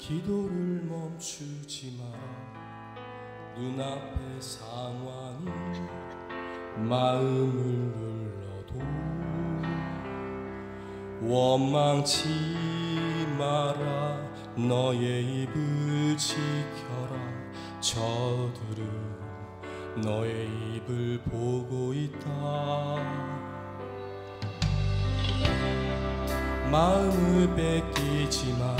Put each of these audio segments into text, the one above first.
기도를 멈추지 마라. 눈앞의 상황이 마음을 눌러도 원망치 마라. 너의 입을 지켜라. 저들은 너의 입을 보고 있다. 마음을 뺏기지 마.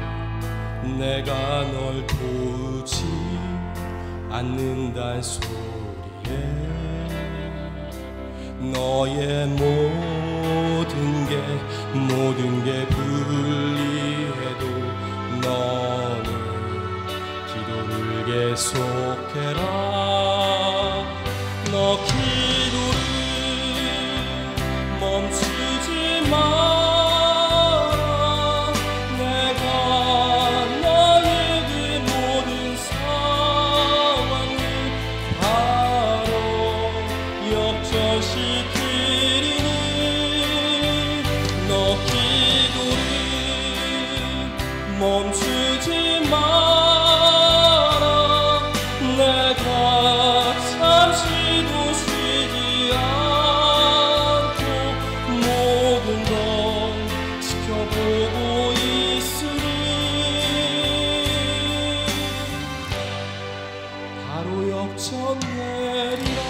내가 널 도우지 않는단 소리에 너의 모든 게 불리해도 너는 기도를 계속해라. 너 기도를 멈추지 마라. 내가 너의 그 모든 상황을 바로 역전시키리니 너 기도를 멈추지 마라. 내가 잠시도 쉬지 않고 모든 걸 지켜보고 있으니 바로 역전되리라.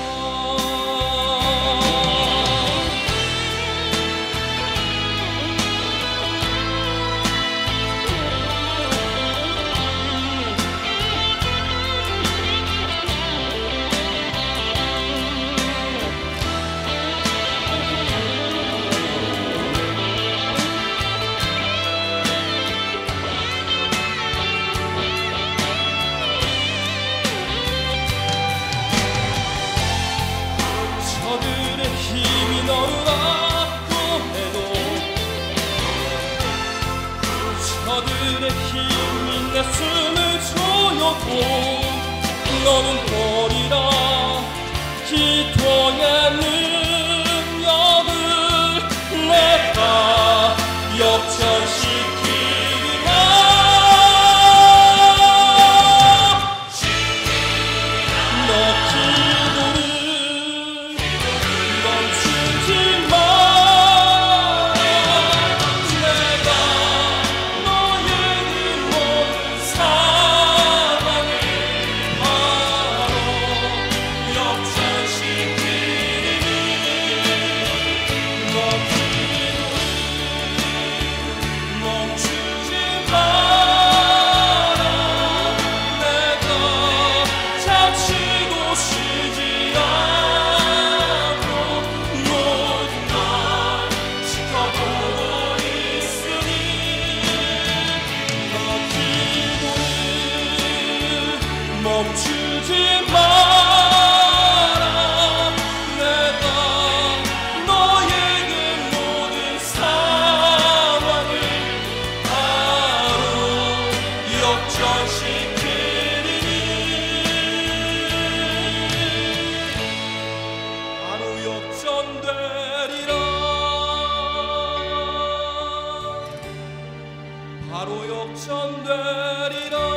저들의 힘이 너를 압도 해도 저들의 힘이 내 숨을 조여도 너는 버리라. 기도의 능력을 내가 역전시키리라. 너 기도를 멈추지 마라. 내가 너의 그 모든 상황을 바로 역전시키리니 너 기도를 멈추지 마라. 내가 잠시도 쉬지 않고 모든 걸 지켜보고 있으니 너 기도를 멈추지 마라. 내가 너의 그 모든 상황을 바로 역전시키리니 바로 역전되리라. 바로 역전되리라.